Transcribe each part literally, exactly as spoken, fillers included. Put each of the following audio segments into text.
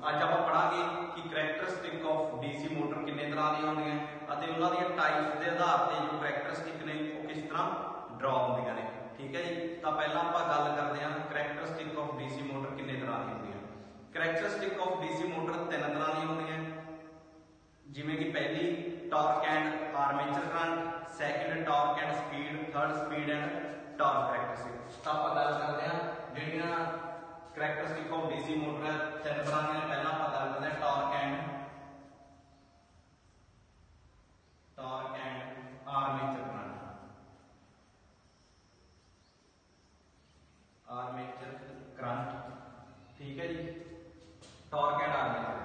ਅੱਜ ਆਪਾਂ ਪੜਾਂਗੇ ਕਿ ਕਰੈਕਟਰਿਸਟਿਕ ਆਫ ਡੀਸੀ ਮੋਟਰ ਕਿੰਨੇ ਤਰ੍ਹਾਂ ਦੀਆਂ ਹੁੰਦੀਆਂ ਅਤੇ ਉਹਨਾਂ ਦੀਆਂ ਟਾਈਪਸ ਦੇ ਆਧਾਰ ਤੇ ਜੋ ਕਰੈਕਟਰਿਸਟਿਕ ਨੇ ਉਹ ਕਿਸ ਤਰ੍ਹਾਂ ਡਰਾ ਹੁੰਦੀਆਂ ਨੇ। ਠੀਕ ਹੈ ਜੀ, ਤਾਂ ਪਹਿਲਾਂ ਆਪਾਂ ਗੱਲ ਕਰਦੇ ਹਾਂ ਕਰੈਕਟਰਿਸਟਿਕ ਆਫ ਡੀਸੀ ਮੋਟਰ ਕਿੰਨੇ ਤਰ੍ਹਾਂ ਦੀ ਹੁੰਦੀ ਹੈ। ਕਰੈਕਟਰਿਸਟਿਕ ਆਫ ਡੀਸੀ ਮੋਟਰ ਤਿੰਨ ਤਰ੍ਹਾਂ ਦੀਆਂ ਹੁੰਦੀਆਂ, ਜਿਵੇਂ ਕਿ ਪਹਿਲੀ torque and armature current, second torque and speed, third speed and torque characteristic. तो आप गल करते हैं ਜਿਹੜੀਆਂ करैक्टरिस्टिक ऑफ डीसी मोटर तीन तरह ਦੀਆਂ। पहला आप गल करते हैं torque and torque and armature current. Armature current, ठीक है जी, टॉर्क एंड आर्मेचर।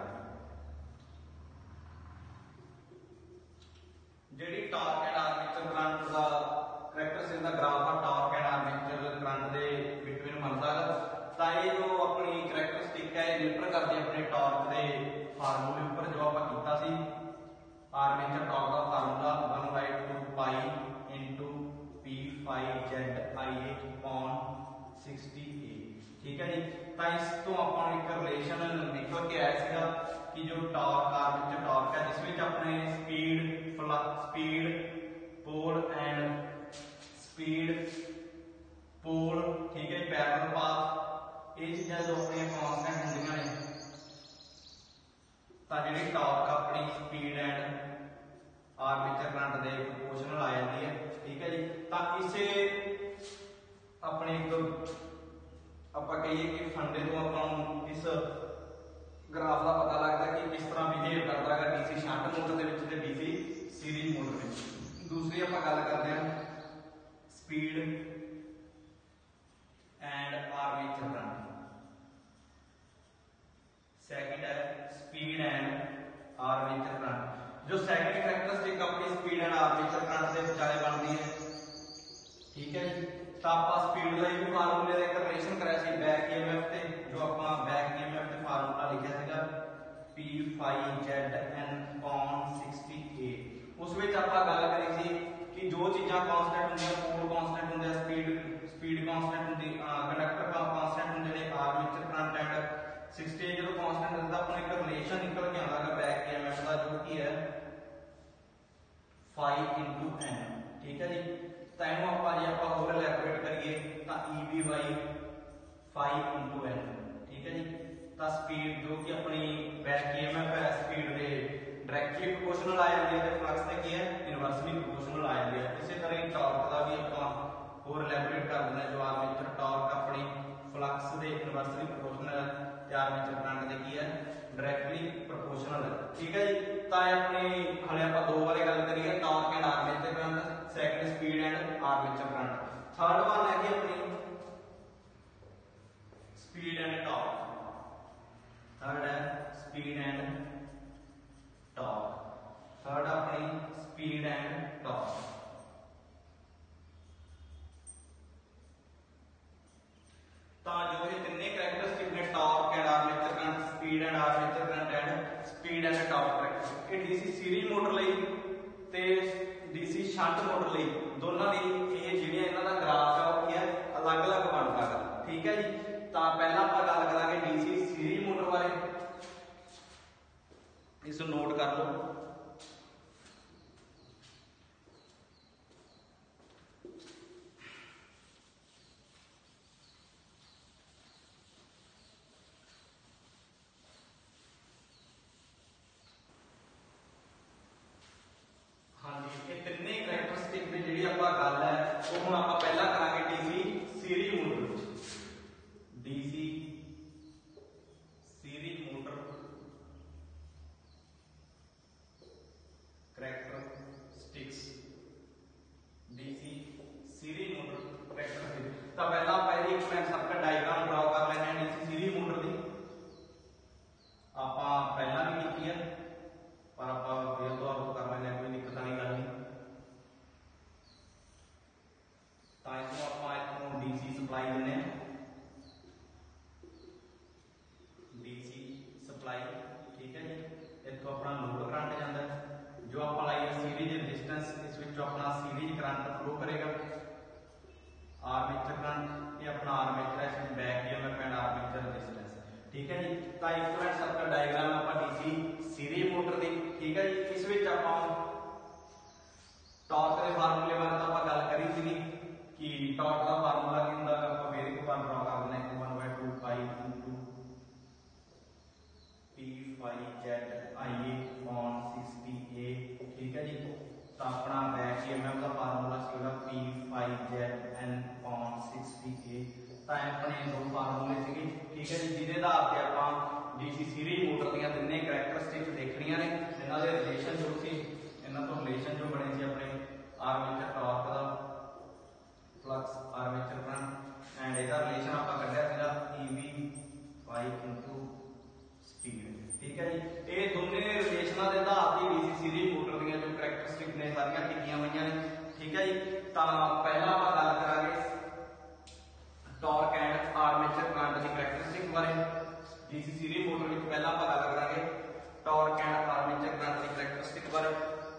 ਜਿਹੜੀ ਟਾਰਕ ਐਂਡ ਆਰਮੇਚਰ ਕਰੰਟ ਦਾ ਕਰੈਕਟਰਿਸਟਿਕ ਦਾ ਗ੍ਰਾਫ ਆ ਟਾਰਕ ਐਂਡ ਆਰਮੇਚਰ ਕਰੰਟ ਦੇ ਬਿਟਵੀਨ ਬਣਦਾ ਹੈ, ਤਾਂ ਇਹ ਜੋ ਆਪਣੀ ਕਰੈਕਟਰਿਸਟਿਕ ਹੈ ਇਹ ਨਿਰਭਰ ਕਰਦੀ ਹੈ ਆਪਣੇ ਟਾਰਕ ਦੇ ਫਾਰਮੂਲੇ ਉੱਪਰ ਜੋ ਆਪਾਂ ਕੀਤਾ ਸੀ। ਆਰਮੇਚਰ ਟਾਰਕ ਦਾ formula one by two pi into P five Z I A upon sixty A. ठीक है जी, तो इस तो ਆਪਾਂ ਨੂੰ ਇੱਕ ਰਿਲੇਸ਼ਨ ਨਿਕਲ ਕੇ ਆਇਆ ਸੀਗਾ कि जो टॉर्क आर्मेचर टॉर्क है जिसमें अपने speed speed pole and speed pole, ठीक है, पैरेलल पाथ, ये चीज़ां जो अपनी कांस्टेंट होंदियां ने, तां जिहड़ी टॉर्क अपनी स्पीड एंड आर्मेचर करंट दे प्रोपोर्शनल आ जाती है। ठीक है जी, तां इसे अपने एक आपां कहिए कि फंडे तो आपां इस ग्राफ का पता लगता है कि किस तरह बिहेव करता है डीसी शंट मोटर के डीसी सीरीज मोटर में। दूसरी आप गल करते हैं speed and armature current. Second है स्पीड एंड आर्मेचर करंट। जो सेकंड करैक्टरिस्टिक अपनी स्पीड एंड आर्मेचर करंट के विचाले बनती है। ठीक है जी, तो आप स्पीड का ही फार्मूले का एक रिलेशन कराया सी बैक ईएमएफ ते, जो आप बैक ईएमएफ ते फार्मूला लिखा सीगा P five Z N upon sixty A. उस विच आपां गल करी सी कि जो चीज़ां कांस्टेंट होंदियां, पोल कांस्टेंट होंदे, स्पीड स्पीड कांस्टेंट होंदी, कंडक्टर कांस्टेंट होंदे ने, armature current and sixty A जो कांस्टेंट होंदा अपना एक रिलेशन निकल के आंदा है बैक ईएमएफ का, जो कि है फाइव इंटू एन। ठीक है जी, तो इनू आपां जे आपां होर इलैबोरेट करिए तो E V by five into N. ठीक है जी, तो स्पीड जो कि अपनी बैक ईएमएफ है स्पीड के डायरेक्टली प्रोपोर्शनल आ जाती है, फ्लक्स से की है इनवर्सली प्रोपोर्शनल आ जाती है। इसी तरह टॉर्क का भी आप होर इलैबोरेट कर देना, जो आर्मेचर टॉर्क अपनी फ्लक्स के इनवर्सली प्रोपोर्शनल है, आर्मेचर करंट की है डायरेक्टली प्रोपोर्शनल है। ठीक है जी, तो अपनी हले आप दो बारे गल करिए torque and armature current, second speed and armature current. Third one है कि अपनी स्पीड एंड टॉर्क। थर्ड है स्पीड एंड टॉर्क। थर्ड अपनी स्पीड एंड टॉर्क। तो जो ये तीन करैक्टरिस्टिक ने torque and armature current, speed and armature current and speed and torque characteristic, ये डीसी सीरीज मोटर लई ते डीसी शंट मोटर लई दोनों दी ये जिहड़ियां इन्हां दा ग्राफ है वो क्या अलग अलग बनता है। ठीक है जी, तो पहला आप गल करांगे डीसी सीरीज मोटर बारे, इस नोट कर लो। हाँ जी, ये तीन करैक्टरिस्टिक की जिहड़ी आपां गल है वो हुण आपां पहला करांगे DC series motor. DC series motor characteristics, DC series motor characteristics. तो पहला आप एक इक्विवेलेंट सर्किट डायग्राम ड्रा कर लेना है डीसी सीरीज मोटर की। आपां पहला भी लिखी है पर आपां फिर तो आप कर लेना, कोई दिक्कत वाली गल नहीं। तो इसको आपां इत्थों डीसी सप्लाई देने, डीसी सप्लाई। ठीक है जी, इत्थों अपना लोड करंट जाता है, जो आप लाइए सीरीज रेजिस्टेंस, इस विच अपना सीरीज करंट फ्लो करेगा। आर्मेचर करंट ये अपना आर्मेचर है, back EMF and armature resistance. ठीक है जी, तो इक्विवेलेंट सर्किट इन्हां दे रिलेशन जो सी इन्हां तो रिलेशन जो बने सी अपने आर्मेचर टॉर्क दा फ्लक्स आर्मेचर करंट एंड इहदा रिलेशन आपां कढिया सीगा ईवी पाई इनटू स्पीड। ठीक है जी, ये दोने रिलेशनां दे आधार ते डीसी सीरीज मोटर दीयां जो करैक्टरिस्टिक ने सारियां लिखियां होईयां ने। ठीक है जी, तां पहला आपां गल करांगे टॉर्क एंड आर्मेचर करंट दी करैक्टरिस्टिक बारे। डीसी सीरीज मोटर विच पहला आपां गल करांगे टॉर्क एंड आर्मेचर करंट दी करैक्टरिस्टिक बारे।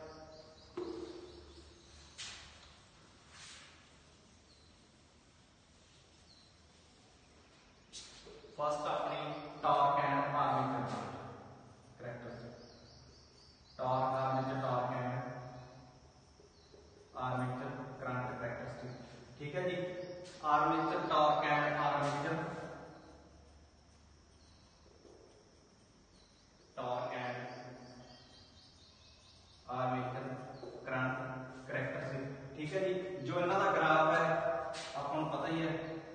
फर्स्ट अपनी torque and armature current characteristic. Torque armature torque and armature current characteristic. ठीक है जी, armature torque and armature torque and armature current characteristic. ठीक है जी, जो इन्हां दा ग्राफ है आपको पता ही है,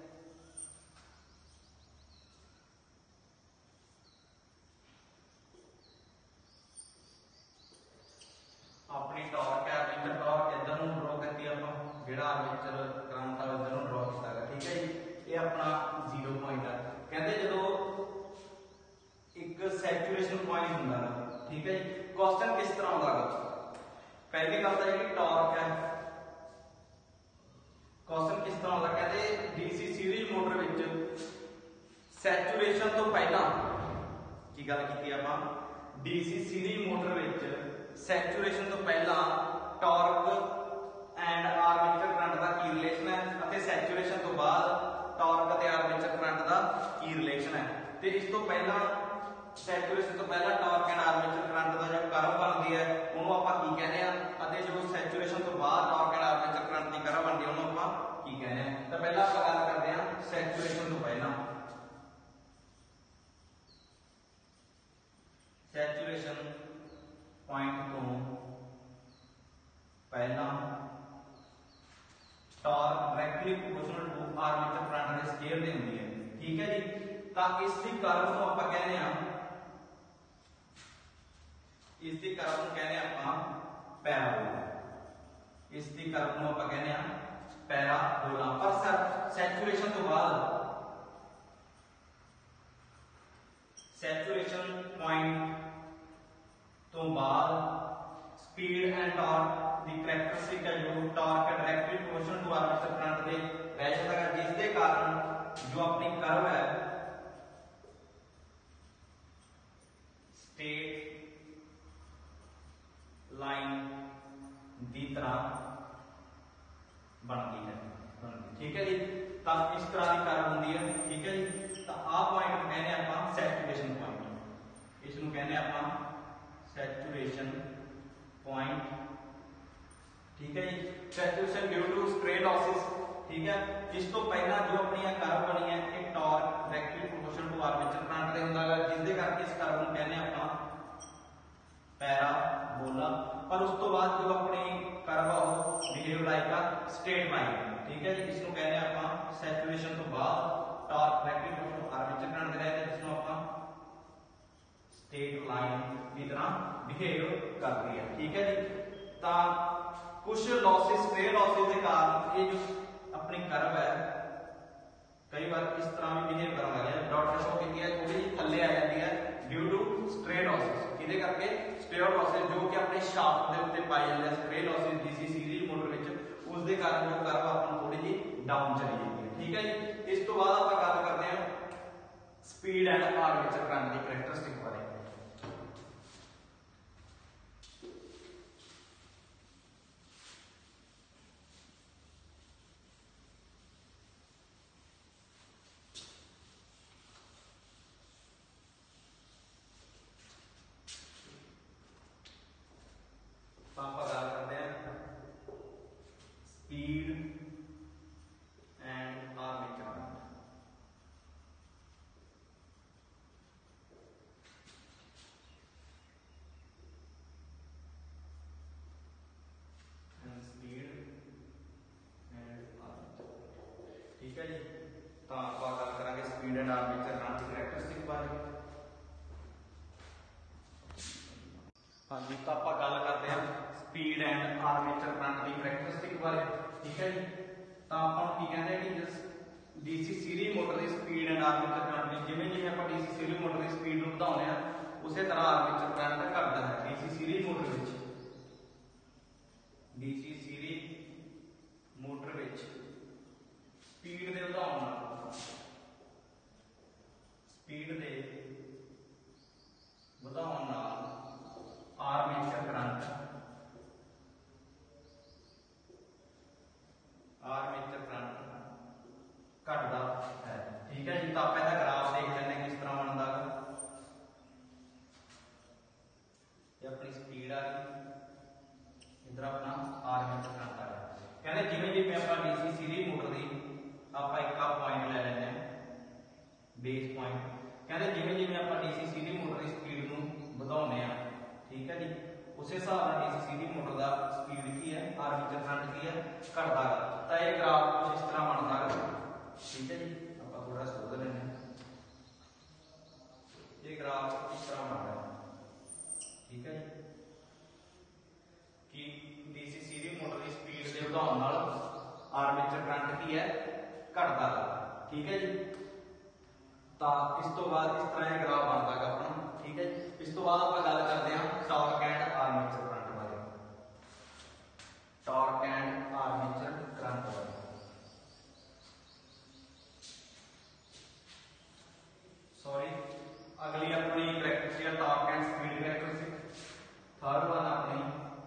अपनी टॉर्क है आर्मेचर टॉर्क इधर नु ड्रॉ करती है अपन, जेड़ा आर्मेचर करंट है इधर नु ड्रॉ किया है। ठीक है जी, ये अपना जीरो पॉइंट है। कहते जो एक सैचुरेशन पॉइंट हुंदा है। ठीक है जी, क्वेश्चन किस तरह होगा, पहली गल तो जी टॉर्क है, क्वेश्चन किस तरह होगा, कहते डीसी सीरीज मोटर विच सैचुरेशन तो पहला की गल की आपां, डीसी सीरीज मोटर विच सैचुरेशन तो पहला टॉर्क एंड आर्मेचर करंट का की रिलेशन है, अते सैचुरेशन तो बाद टॉर्क अते आर्मेचर करंट का की रिलेशन है। ते इस तो पहला सैचुरेशन तो पहला टॉर्क एंड आर्मेचर करंट का जो कर्व बनदी है उन्होंने आपां की कहने आ, अते जो सैचुरेशन तो बाद टॉर्क एंड आर्मेचर करंट की कर्व बनदी है उन्होंने आपां की कहने आ। तो पहला आपां गल करदे आ सैचुरेशन तो पहला, सैचुरेशन पॉइंट तो पहला torque directly proportional to armature current के स्केयर दे हुंदी है। ठीक है जी, तां इस दी कर्व ਨੂੰ ਆਪਾਂ ਕਹਿੰਦੇ ਆ, इस दी कर्व ਨੂੰ ਕਹਿੰਦੇ ਆਪਾਂ पैराबोला, इस दी कर्व ਨੂੰ ਆਪਾਂ ਕਹਿੰਦੇ ਆ पैराबोला। पर सैचुरेशन तो बाद सैचुरेशन पॉइंट तो बाद स्पीड एंड टॉर्क दी करैक्टरिस्टिक है जो टॉर्क है directly proportional to armature current दे रह जाता है, जिस दे कारण जो अपनी कर्व है स्ट्रेट लाइन दी तरह बनती है। ठीक है जी, तो इस तरह की कर्व होंदी है। ठीक है जी, तो आ पॉइंट कहने आपां सैचुरेशन पॉइंट, इसनूं कहने आपां सैचुरेशन पॉइंट। ठीक है जी, saturation due to stray losses. ठीक है, इस तो पहला जो अपनी कर्व बनी है एक torque directly proportional to armature current दे हुंदा है, जिस दे करके इस कर्व ਨੂੰ कहने आपां पैराबोला। पर उस तो बाद जो अपनी कर्व है वो behave like a straight line. ठीक है जी, इसनूं कहने आपां सैचुरेशन तो बाद torque directly proportional to armature current दे रहे हैं, जिसनूं आपां स्ट्रेट लाइन की तरह बिहेव करती है। ठीक है जी, तो कुछ लॉसेस स्ट्रे लॉसेस के कारण ये जो अपनी कर्व है कई बार इस तरह भी बिहेव करने लगे, डॉट शो की है थोड़ी जी थल्ले आ जाती है ड्यू टू स्ट्रे लॉसेस। किदे करके स्ट्रे लॉसेस जो कि अपने शाफ्ट के उत्ते पाए जाते हैं, stray losses DC series motor विच उस दे कारण जो कर्व अपन थोड़ी जी डाउन चली जाती है। ठीक है जी, इस तो बाद आप गल करते हैं स्पीड एंड आर्मेचर करंट की करैक्टरिस्टिक बारे। Speed and armature current. हाँ जी, तो आप गल करते हैं स्पीड एंड आर्मेचर करंट की करैक्टरिस्टिक बारे, ठीक है जी। तो आप की कहते हैं कि जिस डीसी सीरीज मोटर की स्पीड एंड आर्मेचर करंट की जिवें जिवें आप डीसी सीरीज मोटर की स्पीड को बढ़ाते हैं उस तरह आर्मेचर करंट घटता है। डीसी सीरीज मोटर विच डीसी सीरीज मोटर विच स्पीड के बढ़ाने नाल स्पीड के बढ़ाने नाल आर्मेचर करंट आर्मेचर करंट घटता है, ठीक है जी। तो आप इसका ग्राफ देख लें किस तरह बनता है। ये अपनी स्पीड आ गई, इधर अपना आर्मेचर करंट आ गया। कहते जिवें जिवें आप डीसी सीरीज मोटर की आप एक पॉइंट ले लेते हैं बेस पॉइंट। कहते जिवें जिवें आप डीसी सीरीज मोटर की स्पीड को बढ़ाने हैं, ठीक है जी, उस हिसाब से डीसी सीरीज मोटर का स्पीड की है आर्मेचर करंट की है घटता है। तो यह ग्राफ कुछ इस तरह बनता है, ठीक है जी। आप थोड़ा सोच लें, ये ग्राफ इस तरह बन रहा है, ठीक है जी, कि डीसी सीरीज मोटर की स्पीड के बढ़ाने नाल आर्मेचर करंट की है घटता है, ठीक है जी। तो इस तो बाद इस तरह यह ग्राफ बनता है अपना, ठीक है। इस तो बाद आप गल करते हैं टॉर्क एंड आर्मेचर करंट बारे, टॉर्क एंड आर्मेचर करंट बारे। सॉरी, अगली अपनी characteristic torque and speed characteristic. Third one अपनी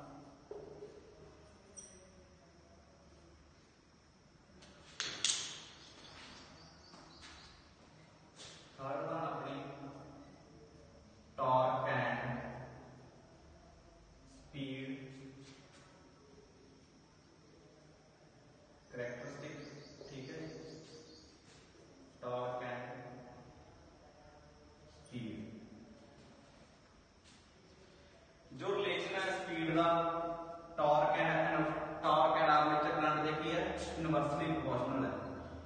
थर्ड वन अपनी टॉर्क एंड स्पीड करैक्टरिस्टिक, ठीक है। टॉर्क एंड स्पीड जो रिलेशन है स्पीड का torque and torque and armature current दे की है इनवर्सली प्रोपोर्शनल है।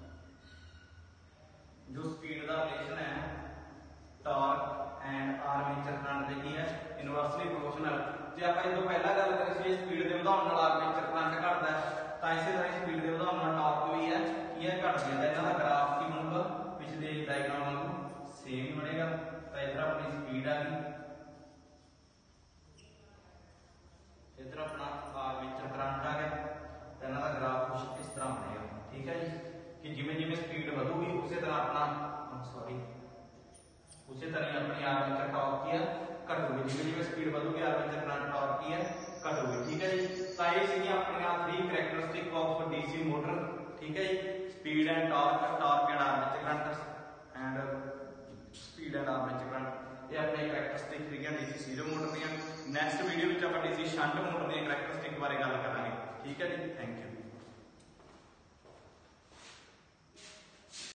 जो स्पीड का रिलेशन है टॉर्क एंड आर्मेचर करंट दे की है इनवर्सली प्रोपोर्शनल। जे आप जो पहला गल करी सी स्पीड के बढ़ाने नाल आर्मेचर करंट घटता है, तो इसी तरह स्पीड के बढ़ाने नाल टॉर्क भी है ये घट जाता है। इनका ग्राफ की बनूगा पिछले डायग्राम वांगू सेम ही बनेगा। तो इधर अपनी स्पीड आ गई, इधर अपना आर्मेचर करंट आ गया, तो इनका ग्राफ कुछ इस तरह बनेगा, ठीक है जी। कि जिमें जिमें स्पीड बढ़ूगी उसी तरह अपना सॉरी उसी तरह अपनी आर्मेचर टॉर्क की है घटूगी। जिमें जिमें स्पीड बढ़ूगी आर्मेचर करंट टॉर्क की है घटूगी, ठीक है जी। तो ये सी अपनी three characteristic of DC motor, ठीक है जी। Speed and torque, torque and armature current and speed and armature current, ये अपने करैक्टरिस्टिक ठीक है डीसी सीरीज मोटर दी। नैक्सट वीडियो में आप डीसी शंट मोटर दी करैक्टरिस्टिक बारे गल करांगे, ठीक है जी। Thank you.